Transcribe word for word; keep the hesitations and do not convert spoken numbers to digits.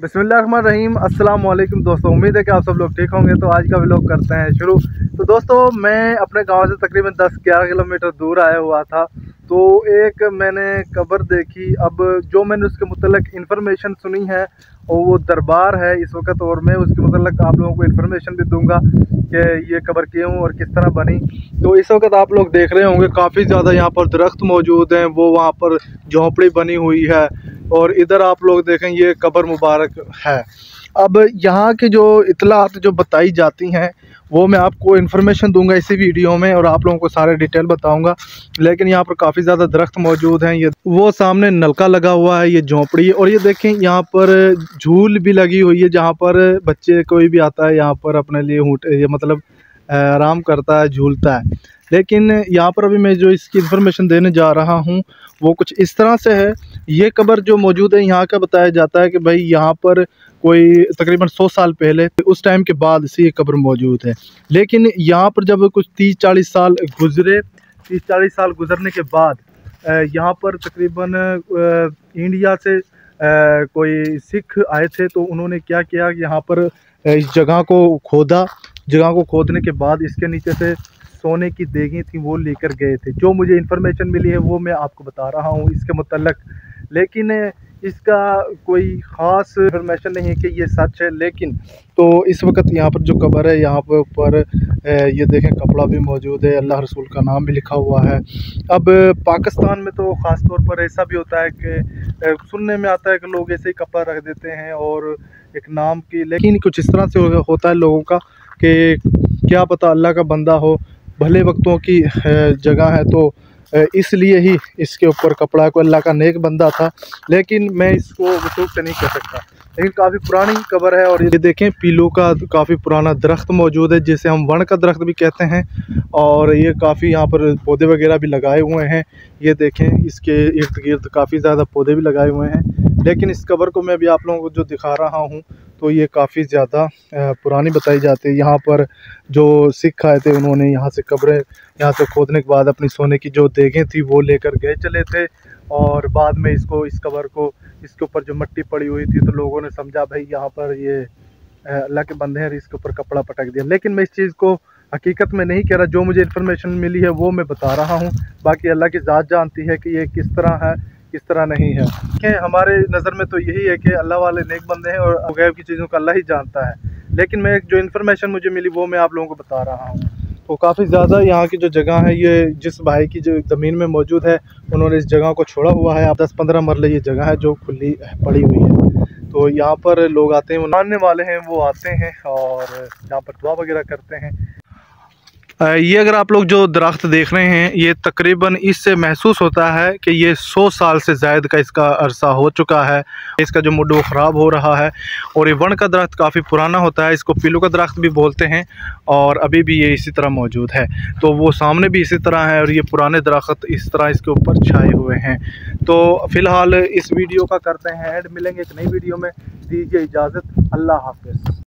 बिस्मिल्लाहिर्रहमानिर्रहीम। अस्सलाम वालेकुम दोस्तों, उम्मीद है कि आप सब लोग ठीक होंगे। तो आज का व्लॉग करते हैं शुरू। तो दोस्तों, मैं अपने गांव से तकरीबन दस ग्यारह किलोमीटर दूर आया हुआ था। तो एक मैंने कब्र देखी। अब जो मैंने उसके मुतल्लिक इन्फॉर्मेशन सुनी है और वो दरबार है इस वक्त, और मैं उसके मुतल्लिक आप लोगों को इन्फॉर्मेशन भी दूंगा कि ये कब्र क्यों और किस तरह बनी। तो इस वक्त आप लोग देख रहे होंगे काफ़ी ज़्यादा यहाँ पर दरख्त मौजूद हैं, वो वहाँ पर झोंपड़ी बनी हुई है। और इधर आप लोग देखें ये कब्र मुबारक है। अब यहाँ की जो इतलात जो बताई जाती हैं वो मैं आपको इन्फॉर्मेशन दूंगा इसी वीडियो में, और आप लोगों को सारे डिटेल बताऊंगा। लेकिन यहाँ पर काफ़ी ज़्यादा दरख्त मौजूद हैं। ये वो सामने नलका लगा हुआ है, ये झोंपड़ी, और ये देखें यहाँ पर झूल भी लगी हुई है जहाँ पर बच्चे कोई भी आता है यहाँ पर अपने लिए ऊँट ये मतलब आराम करता है, झूलता है। लेकिन यहाँ पर अभी मैं जो इसकी इन्फॉर्मेशन देने जा रहा हूँ वो कुछ इस तरह से है। ये कब्र जो मौजूद है यहाँ का बताया जाता है कि भाई यहाँ पर कोई तकरीबन सौ साल पहले उस टाइम के बाद से ये कब्र मौजूद है। लेकिन यहाँ पर जब कुछ तीस चालीस साल गुजरे तीस चालीस साल गुजरने के बाद यहाँ पर तकरीबन इंडिया से कोई सिख आए थे। तो उन्होंने क्या किया, यहाँ पर इस जगह को खोदा। जगह को खोदने के बाद इसके नीचे से सोने की देगें थी वो लेकर गए थे। जो मुझे इन्फॉर्मेशन मिली है वो मैं आपको बता रहा हूँ इसके मुतल्लिक। लेकिन इसका कोई ख़ास इन्फॉर्मेशन नहीं है कि ये सच है। लेकिन तो इस वक्त यहाँ पर जो कब्र है यहाँ पर ऊपर ये देखें कपड़ा भी मौजूद है, अल्लाह रसूल का नाम भी लिखा हुआ है। अब पाकिस्तान में तो ख़ास तौर पर ऐसा भी होता है कि सुनने में आता है कि लोग ऐसे ही कपड़ा रख देते हैं और एक नाम की। लेकिन कुछ इस तरह से होता है लोगों का कि क्या पता अल्लाह का बंदा हो, भले वक्तों की जगह है, तो इसलिए ही इसके ऊपर कपड़ा को अल्लाह का नेक बंदा था। लेकिन मैं इसको वसूख से नहीं कह सकता। लेकिन काफ़ी पुरानी कब्र है। और ये देखें पीलू का काफ़ी पुराना दरख्त मौजूद है जिसे हम वण का दरख्त भी कहते हैं। और ये काफ़ी यहाँ पर पौधे वगैरह भी लगाए हुए हैं। ये देखें इसके इर्द गिर्द काफ़ी ज़्यादा पौधे भी लगाए हुए हैं। लेकिन इस कब्र को मैं भी आप लोगों को जो दिखा रहा हूँ तो ये काफ़ी ज़्यादा पुरानी बताई जाती है। यहाँ पर जो सिख आए थे उन्होंने यहाँ से कब्रें यहाँ से खोदने के बाद अपनी सोने की जो देगें थी वो लेकर गए चले थे। और बाद में इसको इस कब्र को इसके ऊपर जो मिट्टी पड़ी हुई थी तो लोगों ने समझा भाई यहाँ पर ये अल्लाह के बंदे हैं, इसके ऊपर कपड़ा पटक दिया। लेकिन मैं इस चीज़ को हकीकत में नहीं कह रहा, जो मुझे इन्फॉर्मेशन मिली है वो मैं बता रहा हूँ। बाकी अल्लाह की ज़ात जानती है कि ये किस तरह है किस तरह नहीं है। कि हमारे नज़र में तो यही है कि अल्लाह वाले नेक बंदे हैं और गैब की चीज़ों का अल्लाह ही जानता है। लेकिन मैं जो इन्फॉर्मेशन मुझे मिली वो मैं आप लोगों को बता रहा हूँ। तो काफ़ी ज़्यादा यहाँ की जो जगह है, ये जिस भाई की जो ज़मीन में मौजूद है उन्होंने इस जगह को छोड़ा हुआ है। आप दस पंद्रह मरले ये जगह है जो खुली पड़ी हुई है। तो यहाँ पर लोग आते हैं, वो मानने वाले हैं वो आते हैं और यहाँ पर दुआ वगैरह करते हैं। ये अगर आप लोग जो दरख्त देख रहे हैं ये तकरीबन इससे महसूस होता है कि ये सौ साल से ज़ायद का इसका अरसा हो चुका है। इसका जो मुड वो ख़राब हो रहा है। और ये वण का दरख्त काफ़ी पुराना होता है, इसको पीलू का दरख्त भी बोलते हैं। और अभी भी ये इसी तरह मौजूद है। तो वो सामने भी इसी तरह है और ये पुराने दरख्त इस तरह इसके ऊपर छाए हुए हैं। तो फ़िलहाल इस वीडियो का करते हैं ऐड, मिलेंगे एक नई वीडियो में। दीजिए इजाज़त, अल्लाह हाफ़िज़।